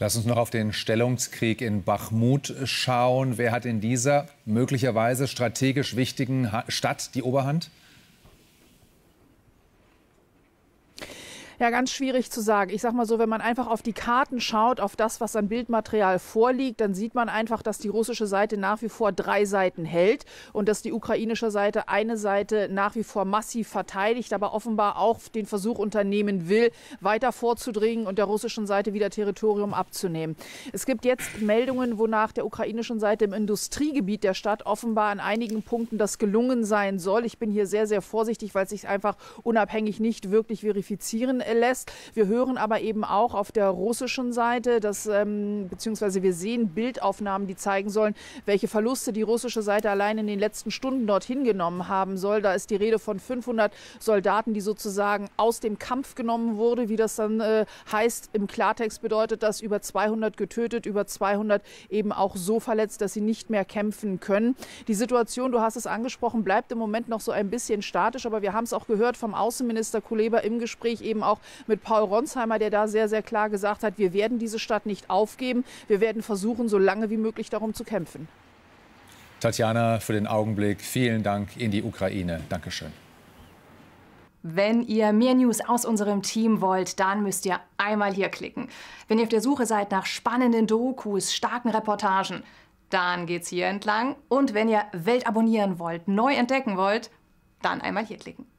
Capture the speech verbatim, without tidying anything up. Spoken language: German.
Lass uns noch auf den Stellungskrieg in Bachmut schauen. Wer hat in dieser möglicherweise strategisch wichtigen Stadt die Oberhand? Ja, ganz schwierig zu sagen. Ich sag mal so, wenn man einfach auf die Karten schaut, auf das, was an Bildmaterial vorliegt, dann sieht man einfach, dass die russische Seite nach wie vor drei Seiten hält und dass die ukrainische Seite eine Seite nach wie vor massiv verteidigt, aber offenbar auch den Versuch unternehmen will, weiter vorzudringen und der russischen Seite wieder Territorium abzunehmen. Es gibt jetzt Meldungen, wonach der ukrainischen Seite im Industriegebiet der Stadt offenbar an einigen Punkten das gelungen sein soll. Ich bin hier sehr, sehr vorsichtig, weil es sich einfach unabhängig nicht wirklich verifizieren lässt. Wir hören aber eben auch auf der russischen Seite, dass, ähm, beziehungsweise wir sehen Bildaufnahmen, die zeigen sollen, welche Verluste die russische Seite allein in den letzten Stunden dorthin genommen haben soll. Da ist die Rede von fünfhundert Soldaten, die sozusagen aus dem Kampf genommen wurde. Wie das dann äh, heißt, im Klartext bedeutet das über zweihundert getötet, über zweihundert eben auch so verletzt, dass sie nicht mehr kämpfen können. Die Situation, du hast es angesprochen, bleibt im Moment noch so ein bisschen statisch, aber wir haben es auch gehört vom Außenminister Kuleba im Gespräch eben auch mit Paul Ronsheimer, der da sehr, sehr klar gesagt hat, wir werden diese Stadt nicht aufgeben. Wir werden versuchen, so lange wie möglich darum zu kämpfen. Tatjana, für den Augenblick vielen Dank in die Ukraine. Dankeschön. Wenn ihr mehr News aus unserem Team wollt, dann müsst ihr einmal hier klicken. Wenn ihr auf der Suche seid nach spannenden Dokus, starken Reportagen, dann geht's hier entlang. Und wenn ihr Welt abonnieren wollt, neu entdecken wollt, dann einmal hier klicken.